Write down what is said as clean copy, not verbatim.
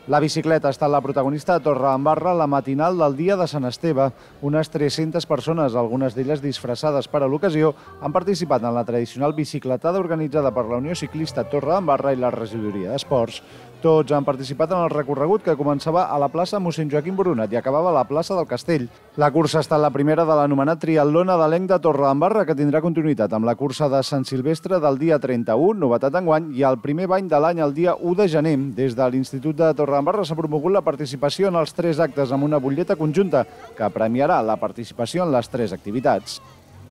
La bicicleta ha estat la protagonista a Torredembarra la matinal del dia de Sant Esteve. Unes 300 persones, algunes d'elles disfressades per a l'ocasió, han participat en la tradicional bicicletada organitzada per la Unió Ciclista Torredembarra i la Regidoria d'Esports. Tots han participat en el recorregut que començava a la plaça Mossèn Joaquim Boronat i acabava a la plaça del Castell. La cursa ha estat la primera de l'anomenat triatló nadalenc de Torredembarra, que tindrà continuïtat amb la cursa de Sant Silvestre del dia 31, novetat enguany, i el primer bany de l'any el dia 1 de gener. Des de l'Institut de Torredembarra s'ha promogut la participació en els 3 actes amb una butlleta conjunta que premiarà la participació en les 3 activitats.